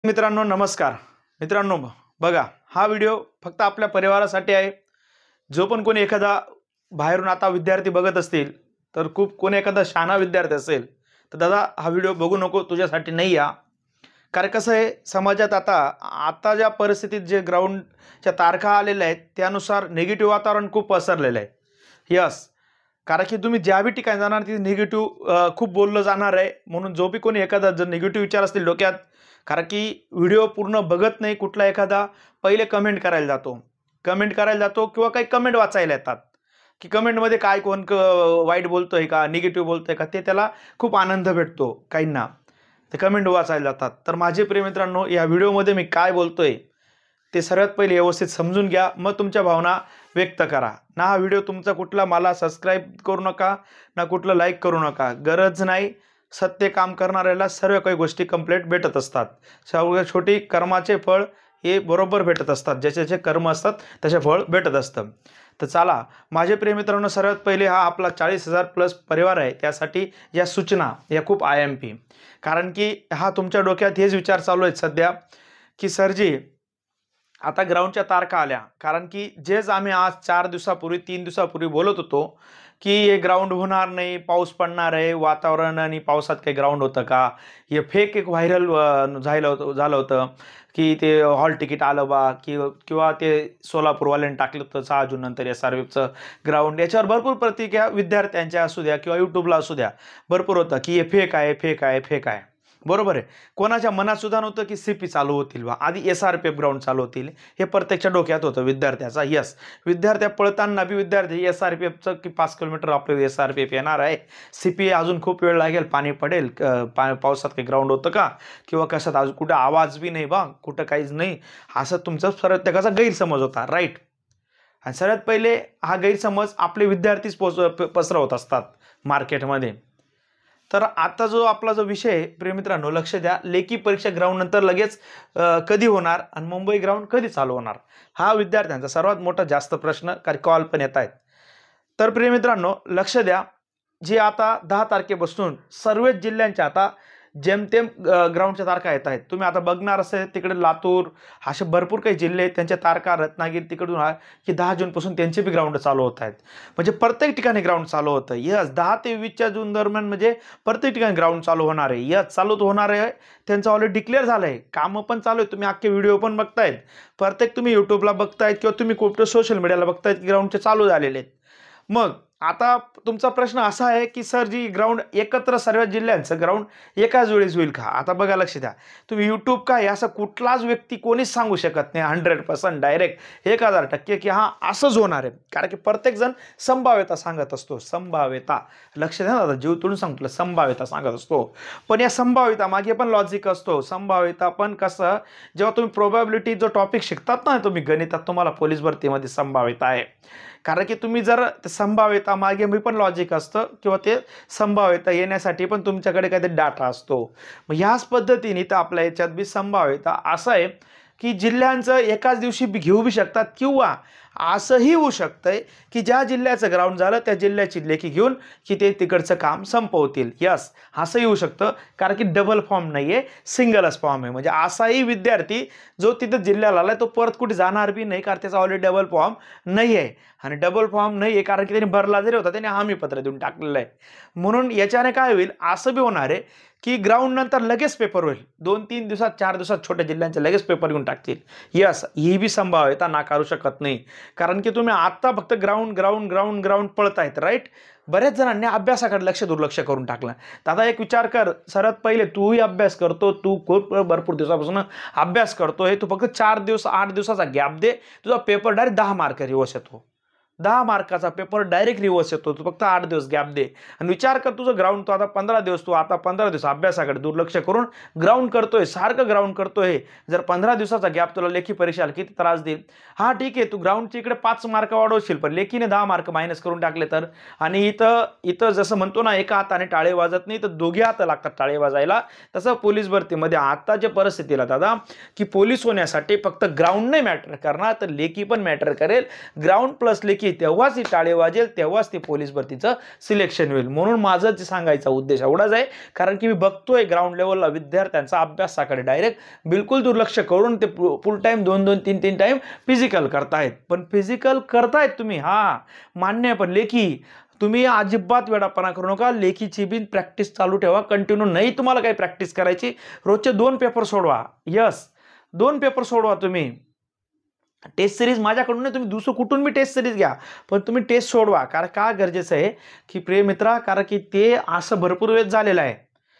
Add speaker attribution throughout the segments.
Speaker 1: मित्रांनो नमस्कार। मित्रांनो बघा, हा व्हिडिओ फक्त आपल्या परिवारासाठी आहे। जो पण कोणी एखादा बाहेरून आता विद्यार्थी बघत असतील तर खूप कोणी एखादा शहाणा विद्यार्थी असेल तर दादा हा व्हिडिओ बघू नको, तुझ्यासाठी नाही या। कारण कसं आहे समाजात आता आता ज्या परिस्थितीत जे ग्राउंडच्या तारखा आलेल्या आहेत त्यानुसार निगेटिव्ह वातावरण खूप पसरलेलं आहे। यस, कारण की तुम्ही ज्या बी ठिकाणी जाणार तिथे निगेटिव्ह खूप बोललं जाणार आहे। म्हणून जो बी कोणी एखादा जर निगेटिव्ह विचार असतील डोक्यात, कारण की व्हिडिओ पूर्ण बघत नाही कुठला एखादा, पहिले कमेंट करायला जातो किंवा काही कमेंट वाचायला येतात की कमेंटमध्ये काय कोण वाईट बोलतोय का निगेटिव्ह बोलतोय का, ते त्याला खूप आनंद भेटतो काहींना, ते कमेंट वाचायला जातात। तर माझे प्रिय मित्रांनो, या व्हिडिओमध्ये मी काय बोलतोय ते सर्वात पहिले व्यवस्थित समजून घ्या, मग तुमच्या भावना व्यक्त करा ना। हा व्हिडिओ तुमचा कुठला मला सबस्क्राईब करू नका ना कुठलं लाईक करू नका, गरज नाही। सत्य काम करणाऱ्याला सर्व काही गोष्टी कंप्लीट भेटत असतात। सर्व छोटी कर्माचे फळ हे बरोबर भेटत असतात, ज्याचे जे कर्म असतात त्याचे फळ भेटत असतं। तर चला माझे प्रिय मित्रांनो, सर्वात पहिले हा आपला 40,000 प्लस परिवार आहे, त्यासाठी या सूचना या खूप IMP, कारण की हा तुमच्या डोक्यात हेच विचार चालू आहेत सध्या की सरजी आता ग्राउंडच्या तारखा आल्या। कारण की जेच आम्ही आज 4 दिवसापूर्वी 3 दिवसापूर्वी बोलत होतो की हे ग्राउंड होणार नाही, पाऊस पडणार आहे, वातावरण आणि पावसात काही ग्राउंड होतं का, हे फेक एक व्हायरल झालं होतं की ते हॉल तिकीट आलं बा किंवा ते सोलापूरवाल्यांनी टाकलं होतं 6 जून नंतर SRVचं ग्राउंड। याच्यावर भरपूर प्रतिक्रिया विद्यार्थ्यांच्या असू द्या किंवा यूट्यूबला असू द्या भरपूर होतं की हे फेक आहे। बरोबर आहे, कोणाच्या मनात सुद्धा नव्हतं की CP चालू होतील बा, आधी SRPF ग्राउंड चालू होतील, हे प्रत्येकच्या डोक्यात होतं विद्यार्थ्याचा। यस, विद्यार्थ्या पळताना बी विद्यार्थी SRPFचं की 5 किलोमीटर आपलं SRPF येणार आहे, CP अजून खूप वेळ लागेल, पाणी पडेल, पावसात काही ग्राउंड होतं का किंवा कशात अजून कुठं आवाज बी नाही बा, कुठं काहीच नाही, असं तुमचा प्रत्येकाचा गैरसमज होता, राईट। आणि सर्वात पहिले हा गैरसमज आपले विद्यार्थीच पसरवत असतात मार्केटमध्ये। तर आता जो आपला जो विषय आहे प्रिय मित्रांनो, लक्ष द्या, लेखी परीक्षा ग्राउंड नंतर लगेच कधी होणार आणि मुंबई ग्राउंड कधी चालू होणार, हा विद्यार्थ्यांचा सर्वात मोठा जास्त प्रश्न, कारण कॉल पण येत आहेत। तर प्रिय मित्रांनो लक्ष द्या, जे आता 10 तारखेपासून सर्वच जिल्ह्यांच्या आता जेमतेम ग्राउंडच्या तारखा येत आहेत। तुम्ही आता बघणार असेल तिकडे लातूर, असे भरपूर काही जिल्हे आहेत त्यांच्या तारखा, रत्नागिरी तिकडून की 10 जूनपासून त्यांचे बी ग्राउंड चालू होत आहेत। म्हणजे प्रत्येक ठिकाणी ग्राउंड चालू होतं। यस, 10 ते 20 जून दरम्यान म्हणजे प्रत्येक ठिकाणी ग्राउंड चालू होणार आहे। यस, चालू होणार आहे, त्यांचं ऑलरेडी डिक्लेअर झालं आहे, कामं पण चालू आहे, तुम्ही अख्खे व्हिडिओ पण बघतायत, प्रत्येक तुम्ही यूट्यूबला बघतायत किंवा तुम्ही कुठं सोशल मीडियाला बघतायत की ग्राउंडचे चालू झालेले आहेत। मग आता तुमचा प्रश्न असा आहे की सर जी ग्राउंड एकत्र सर्व जिल्ह्यांचं ग्राउंड एकाच वेळेस होईल का? आता बघा लक्ष द्या, तुम्ही यूट्यूब काय असं कुठलाच व्यक्ती कोणीच सांगू शकत नाही 100% डायरेक्ट 1000% की हा असंच होणार आहे, कारण की प्रत्येक जण संभाव्यता सांगत असतो। संभाव्यता, लक्ष द्या ना, जीव तोडून सांगतो, संभाव्यता सांगत असतो, पण या संभाव्यता मागे पण लॉजिक असतो। संभाव्यता पण कसं, जेव्हा तुम्ही प्रोबॅबिलिटी जो टॉपिक शिकतात ना तुम्ही गणितात, तुम्हाला पोलीस भरतीमध्ये संभाव्यता आहे, कारण की तुम्ही जर संभाव्यता मागे मी पण लॉजिक असतं किंवा ते संभाव्यता येण्यासाठी पण तुमच्याकडे काहीतरी डाटा असतो। मग ह्याच पद्धतीने तर आपल्या याच्यात बी संभाव्यता असं आहे की जिल्ह्यांचं एकाच दिवशी घेऊ बी शकतात किंवा असंही होऊ शकतंय की ज्या जिल्ह्याचं ग्राउंड झालं त्या जिल्ह्याची लेखी घेऊन की ते तिकडचं काम संपवतील। यस, असंही होऊ शकतं, कारण की डबल फॉर्म नाही आहे, सिंगलच फॉर्म आहे। म्हणजे असाही विद्यार्थी जो तिथं जिल्ह्याला आलाय तो परत कुठे जाणार बी नाही, कारण त्याचा ऑलरेडी डबल फॉर्म नाही आहे। आणि डबल फॉर्म नाही आहे कारण की त्यांनी भरला जरी होता त्याने हमी पत्र देऊन टाकलेलं आहे। म्हणून याच्याने काय होईल, असं बी होणार आहे की ग्राउंड नंतर लगेच पेपर होईल, 2-3 दिवसात 4 दिवसात छोट्या जिल्ह्यांचे लगेच पेपर घेऊन टाकतील। यस, ही बी संभाव्यता नाकारू शकत नाही, कारण की तुम्ही आता फक्त ग्राउंड पळतायत, राईट। बऱ्याच जणांनी अभ्यासाकडे दुर्लक्ष करून टाकलं। आता एक विचार कर, सर्वात पहिले तूही अभ्यास करतो, तू खूप भरपूर दिवसापासून अभ्यास करतोय, तू फक्त 4 दिवस 8 दिवसाचा गॅप दे, तुझा पेपर डायरेक्ट 10 मार्क रिवर्स येतो, 10 मार्काचा पेपर डायरेक्ट रिवर्स येतो, तू फक्त 8 दिवस गॅप दे आणि विचार कर, तुझं ग्राउंड तू आता 15 दिवस, तू आता 15 दिवस अभ्यासाकडे दुर्लक्ष करून ग्राउंड करतोय, सारखं ग्राउंड करतोय, जर 15 दिवसाचा गॅप तुला लेखी परीक्षेला किती त्रास देईल। हा ठीक आहे, तू ग्राउंडच्या इकडे 5 मार्क वाढवशील, पण लेखीने 10 मार्क मायनस करून टाकले तर, आणि इथं जसं म्हणतो ना, एका हाताने टाळे वाजत नाही तर दोघे हात लागतात टाळे वाजायला, तसं पोलीस भरतीमध्ये आताच्या परिस्थितीला दादा की पोलीस होण्यासाठी फक्त ग्राउंड नाही मॅटर करणार तर लेखी पण मॅटर करेल। ग्राउंड प्लस लेखी लेखी, तेव्हाच ती टाळे वाजेल, तेव्हाच ते पोलीस भरतीचं सिलेक्शन होईल. म्हणून माझं जे सांगायचा उद्देश एवढाच आहे, कारण की मी बघतोय ग्राउंड लेवलला विद्यार्थ्यांचा अभ्यासाकडे डायरेक्ट बिलकुल दुर्लक्ष करून ते फुल टाईम 2-2, 3-3 टाईम फिजिकल करतायत. पण फिजिकल करतायत तुम्ही, हा मान्य आहे, पण लेखी तुम्ही अजिबात वेडापणा करू नका. लेखीची बी प्रॅक्टिस चालू ठेवा कंटिन्यू. नाही तुम्हाला काही प्रॅक्टिस करायची, रोजचे 2 पेपर सोडवा. यस, 2 पेपर सोडवा तुम्ही. टेस्ट सिरीज माझ्याकडून नाही, तुम्ही दुसरं कुठून बी टेस्ट सिरीज घ्या, पण तुम्ही टेस्ट सोडवा. कारण का गरजेचं आहे की प्रिय मित्रा, कारण की ते असं भरपूर वेळ झालेलं आहे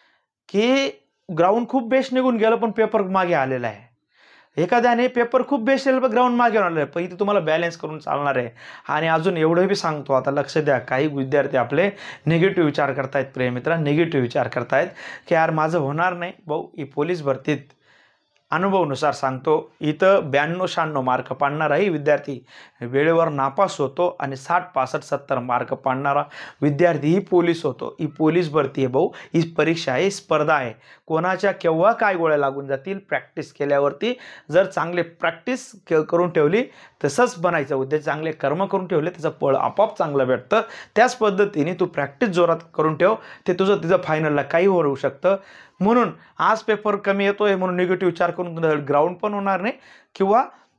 Speaker 1: की ग्राउंड खूप बेस्ट निघून गेलं पण पेपर मागे आलेला आहे. एखाद्याने पेपर खूप बेस्ट पण ग्राउंड मागे आलेलं आहे, पण इथे तुम्हाला बॅलन्स करून चालणार आहे. आणि अजून एवढं बी सांगतो, आता लक्ष द्या, काही विद्यार्थी आपले निगेटिव्ह विचार करतायत प्रिय मित्रा, निगेटिव्ह विचार करतायत की यार माझं होणार नाही. भाऊ, ही पोलीस भरतीत अनुभवानुसार सांगतो, इथं 92-96 मार्क पाडणाराही विद्यार्थी वेळेवर नापास होतो आणि 60-65-70 मार्क पाडणारा विद्यार्थी ही पोलीस होतो. ही पोलीस भरती आहे भाऊ, ही परीक्षा आहे, स्पर्धा आहे. कोणाच्या केव्हा काय गोळ्या लागून जातील प्रॅक्टिस केल्यावरती. जर चांगले प्रॅक्टिस करून ठेवली, तसंच बनायचं उद्या, चांगले कर्म करून ठेवले त्याचं फळ आपोआप चांगलं भेटतं. त्याच पद्धतीने तू प्रॅक्टिस जोरात करून ठेव, ते तिचं फायनलला काही होऊ शकतं. म्हणून आज पेपर कमी येतोय म्हणून निगेटिव्ह विचार करून ग्राउंड पण होणार नाही किंवा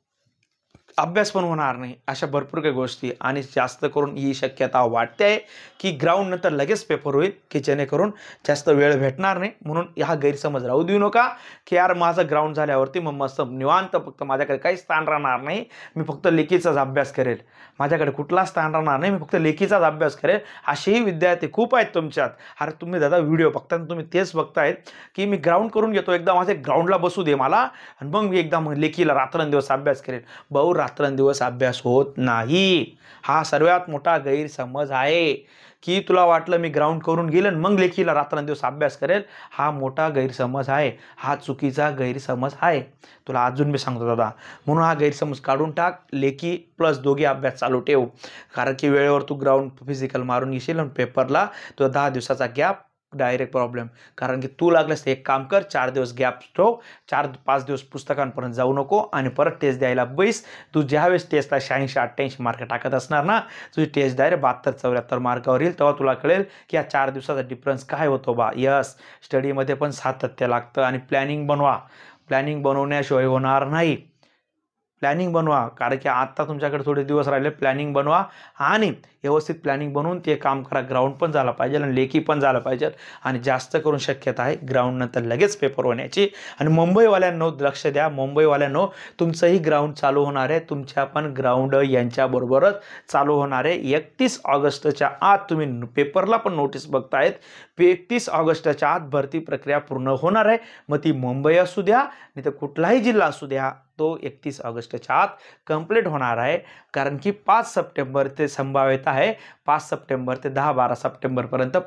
Speaker 1: अभ्यास पण होणार नाही, अशा भरपूर काही गोष्टी. आणि जास्त करून ही शक्यता वाटते आहे की ग्राउंड नंतर लगेच पेपर होईल, की जेणेकरून जास्त वेळ भेटणार नाही. म्हणून हा गैरसमज राहू देऊ नका की यार माझं ग्राउंड झाल्यावरती मग मस्त निवांत, फक्त माझ्याकडे काही स्थान राहणार नाही, मी फक्त लेखीचाच अभ्यास करेल, माझ्याकडे कुठला स्थान राहणार नाही, मी फक्त लेखीचाच अभ्यास करेल. असेही विद्यार्थी खूप आहेत तुमच्यात. अरे तुम्ही दादा व्हिडिओ बघता, तुम्ही तेच बघतायत की मी ग्राउंड करून घेतो, एकदा माझे ग्राउंडला बसू दे मला, आणि मग मी एकदा लेखीला रात्रंदिवस अभ्यास करेल. भाऊ, रात्रंदिवस अभ्यास होत नाही. हा सर्वात मोठा गैरसमज आहे की तुला वाटलं मी ग्राउंड करून गेलं मग लेखीला रात्रंदिवस अभ्यास करेल. हा मोठा गैरसमज आहे, हा चुकीचा गैरसमज आहे. तुला अजून मी सांगतो दादा, म्हणून हा गैरसमज काढून टाक. लेखी प्लस दोघी अभ्यास चालू ठेव, कारण की वेळेवर तू ग्राउंड फिजिकल मारून येशील आणि पेपरला तुला 10 दिवसाचा गॅप डायरेक्ट प्रॉब्लेम. कारण की तू लागल्यास एक काम कर, 4 दिवस गॅप ठेव, 4-5 दिवस पुस्तकांपर्यंत जाऊ नको आणि परत टेस्ट द्यायला बैस. तू ज्यावेळेस टेस्टला 86-88 मार्क टाकत असणार ना, तुझी टेस्ट डायरेक्ट 72-74 मार्कावर येईल. तेव्हा तुला कळेल की या 4 दिवसाचा डिफरन्स काय होतो बा. यस, स्टडीमध्ये पण सातत्य लागतं आणि प्लॅनिंग बनवा. प्लॅनिंग बनवण्याशिवाय होणार नाही. प्लॅनिंग बनवा, कारण की आत्ता तुमच्याकडे थोडे दिवस राहिले. प्लॅनिंग बनवा आणि व्यवस्थित प्लॅनिंग बनवून ते काम करा. ग्राउंड पण झालं पाहिजे आणि लेखी पण झालं पाहिजे. आणि जास्त करून शक्यता आहे ग्राउंड नंतर लगेच पेपर होण्याची. आणि मुंबईवाल्यांनो लक्ष द्या, मुंबईवाल्यांनो तुमचंही ग्राउंड चालू होणार आहे, तुमच्या पण ग्राउंड यांच्याबरोबरच चालू होणार आहे. 31 ऑगस्टच्या आत तुम्ही पेपरला पण नोटीस बघतायत, 31 ऑगस्टच्या आत भरती प्रक्रिया पूर्ण होणार आहे. मग ती मुंबई असू द्या नाही तर कुठलाही जिल्हा असू द्या, तो 31 ऑगस्टच्या आत कंप्लीट होणार आहे. कारण की 5 सप्टेंबर ते संभाव्यता आहे, 5 सप्टेंबर ते 10-12 सप्टेंबरपर्यंत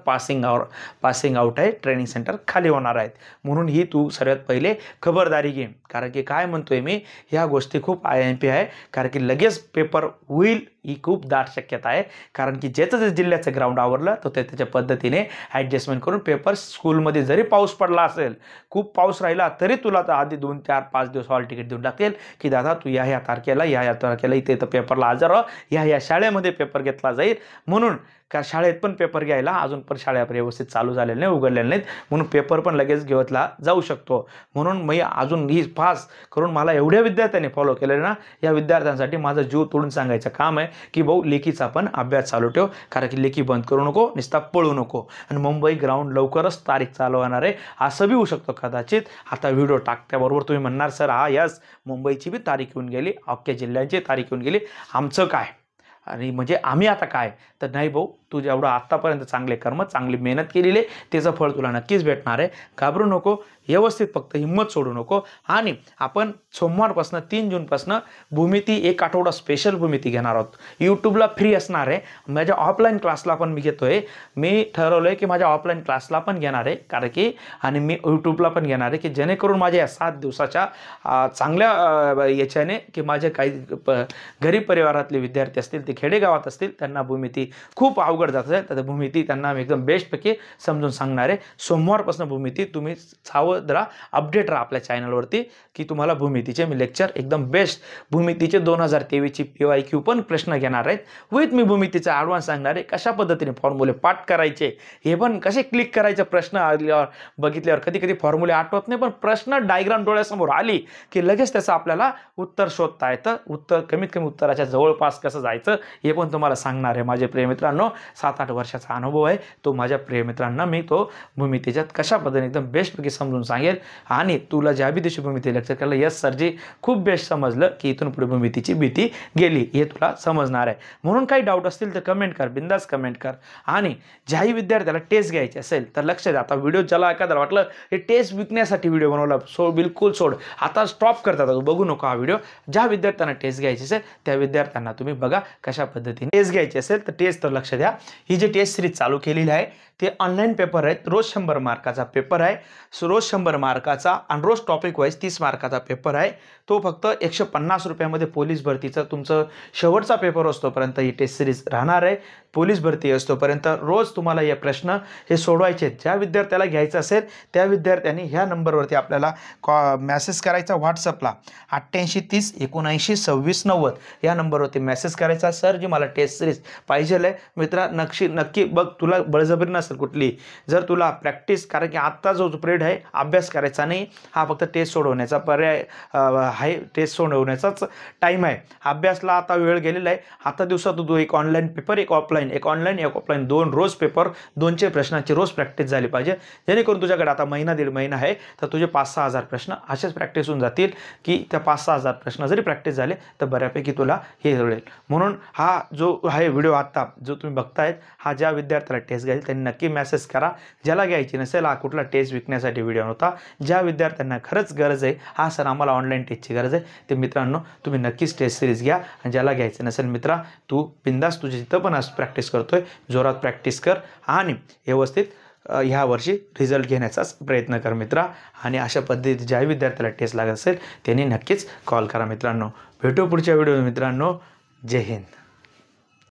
Speaker 1: पासिंग आउट आहे, ट्रेनिंग सेंटर खाली होणार आहेत. म्हणून ही तू सर्वात पहिले खबरदारी घे. कारण की काय म्हणतोय मी, ह्या गोष्टी खूप IMP आहे. कारण की लगेच पेपर होईल ही खूप दाट शक्यता आहे. कारण की ज्याचं जिल्ह्याचं ग्राउंड आवरलं तर त्याच्या पद्धतीने ॲडजस्टमेंट करून पेपर, स्कूलमध्ये जरी पाऊस पडला असेल, खूप पाऊस राहिला तरी तुला तर आधी 2-4-5 दिवस हॉल तिकीट देऊन टाकतील की दादा तू या तारखेला इथे पेपरला हजर राहा, या शाळेमध्ये पेपर घेतला जाईल. म्हणून का शाळेत पण पेपर घ्यायला अजून पण शाळा व्यवस्थित चालू झालेल्या नाही, उघडलेल्या नाहीत, म्हणून पेपर पण लगेच घेतला जाऊ शकतो. म्हणून मी अजून ही पास करून मला एवढ्या विद्यार्थ्यांनी फॉलो केलेलं ना, या विद्यार्थ्यांसाठी माझं जीव तोडून सांगायचं काम आहे की भाऊ लेखीचा पण अभ्यास चालू ठेव. कारण की लेखी बंद करू नको, नुसता पळू नको. आणि मुंबई ग्राउंड लवकरच तारीख चालू होणार आहे, असं बी होऊ शकतो कदाचित. आता व्हिडिओ टाकल्याबरोबर तुम्ही म्हणणार सर हा यस मुंबईची बी तारीख येऊन गेली, अख्ख्या जिल्ह्यांची तारीख येऊन गेली, आमचं काय आणि म्हणजे आम्ही आता काय. तर नाही भाऊ, तू जेवढं आत्तापर्यंत चांगले कर्म, चांगली मेहनत केलेली त्याचं फळ तुला नक्कीच भेटणार आहे. घाबरू नको, व्यवस्थित फक्त हिंमत सोडू नको. आणि आपण सोमवारपासून 3 जूनपासून भूमिती 1 आठवडा स्पेशल भूमिती घेणार आहोत. यूट्यूबला फ्री असणार आहे. माझ्या ऑफलाईन क्लासला पण मी घेतोय. मी ठरवलं आहे की माझ्या ऑफलाईन क्लासला पण घेणार आहे, कारण की आणि मी यूट्यूबला पण घेणार आहे की जेणेकरून माझ्या या 7 दिवसाच्या चांगल्या याच्याने की माझे काही गरीब परिवारातले विद्यार्थी असतील, ते खेडेगावात असतील, त्यांना भूमिती खूप अवघड जात असेल तर भूमिती त्यांना मी एकदम बेस्टपैकी समजून सांगणार आहे. सोमवारपासून भूमिती तुम्ही जरा अपडेट राहा आपल्या चॅनलवरती की तुम्हाला भूमितीचे मी लेक्चर एकदम बेस्ट भूमितीचे 2023ची PYQ पण प्रश्न घेणार आहेत विथ मी भूमितीचा ॲडव्हान्स सांगणार आहे कशा पद्धतीने फॉर्म्युले पाठ करायचे हे पण कसे क्लिक करायचे प्रश्न आल्यावर बघितल्यावर कधी कधी फॉर्म्युले आठवत नाही पण प्रश्न डायग्राम डोळ्यासमोर आली की लगेच त्याचं आपल्याला उत्तर शोधता येतं उत्तर कमीत कमी उत्तराच्या जवळपास कसं जायचं हे पण तुम्हाला सांगणार आहे माझे प्रिय मित्रांनो 7-8 वर्षाचा अनुभव आहे तो माझ्या प्रिय मित्रांना मी तो भूमितीच्यात कशा पद्धतीने एकदम बेस्टपैकी समजून सांगेल आणि तुला ज्या बी दिवशी भूमिती लेक्चर केलं यस सरजी खूप बेस्ट समजलं की इथून पुढे भूमितीची भीती गेली हे तुला समजणार आहे म्हणून काही डाऊट असतील तर कमेंट कर बिंदास कमेंट कर आणि ज्याही विद्यार्थ्याला टेस्ट घ्यायची असेल तर लक्ष द्या आता व्हिडिओ ज्याला एखाद्याला वाटलं हे टेस्ट विकण्यासाठी व्हिडिओ बनवला बिलकुल सोड आता स्टॉप करतात बघू नको हा व्हिडिओ ज्या विद्यार्थ्यांना टेस्ट घ्यायची असेल त्या विद्यार्थ्यांना तुम्ही बघा कशा पद्धतीने टेस्ट घ्यायची असेल तर टेस्ट तर लक्ष द्या ही जी टेस्ट सिरीज चालू केलेली आहे ते ऑनलाईन पेपर आहेत रोज 100 मार्काचा पेपर आहे रोज 100 मार्काचा आणि रोज टॉपिक वाईज 30 मार्काचा पेपर आहे तो फक्त 150 रुपयामध्ये पोलीस भरतीचा तुमचं शेवटचा पेपर असतोपर्यंत ही टेस्ट सिरीज राहणार आहे पोलीस भरती असतोपर्यंत रोज तुम्हाला हे प्रश्न हे सोडवायचे आहेत ज्या विद्यार्थ्याला घ्यायचं असेल त्या विद्यार्थ्यांनी ह्या नंबरवरती आपल्याला मेसेज करायचा व्हॉट्सअपला 88 30 79 26 90 या नंबरवरती मेसेज करायचा सर जी मला टेस्ट सिरीज पाहिजे आहे मित्रा नक्की बघ तुला बळजबरी नसेल कुठली जर तुला प्रॅक्टिस कारण की आत्ता जो पिरियड आहे अभ्यास करायचा नाही हा फक्त टेस्ट सोडवण्याचा पर्याय आहे टेस्ट सोडवण्याचाच टाईम आहे अभ्यासला आता वेळ गेलेला आहे आता दिवसात तू एक ऑनलाईन पेपर एक ऑफलाईन 2 रोज पेपर 2चे प्रश्नांची रोज प्रॅक्टिस झाली पाहिजे जेणेकरून तुझ्याकडे आता महिना दीड महिना आहे तर तुझे 5-6 हजार प्रश्न असेच प्रॅक्टिस होऊन जातील की त्या 5-6 हजार प्रश्न जरी प्रॅक्टिस झाले तर बऱ्यापैकी तुला हे मिळेल म्हणून हा जो आहे व्हिडिओ आत्ता जो तुम्ही बघतायत हा ज्या विद्यार्थ्याला टेस्ट घ्यायची त्यांनी नक्की मेसेज करा ज्याला घ्यायची नसेल हा कुठला टेस्ट विकण्यासाठी व्हिडिओ नव्हता ज्या विद्यार्थ्यांना खरंच गरज आहे हा सर आम्हाला ऑनलाईन टेस्टची गरज आहे ते मित्रांनो तुम्ही नक्कीच टेस्ट सिरीज घ्या आणि ज्याला घ्यायचं नसेल मित्रा तू बिंदास तुझी जिथं पण प्रॅक्टिस करतोय जोरात प्रॅक्टिस कर आणि व्यवस्थित ह्या वर्षी रिझल्ट घेण्याचाच प्रयत्न कर मित्रा आणि अशा पद्धतीने ज्या विद्यार्थ्याला टेस्ट लागत असेल त्यांनी नक्कीच कॉल करा मित्रांनो भेटू पुढच्या व्हिडिओ मित्रांनो जय हिंद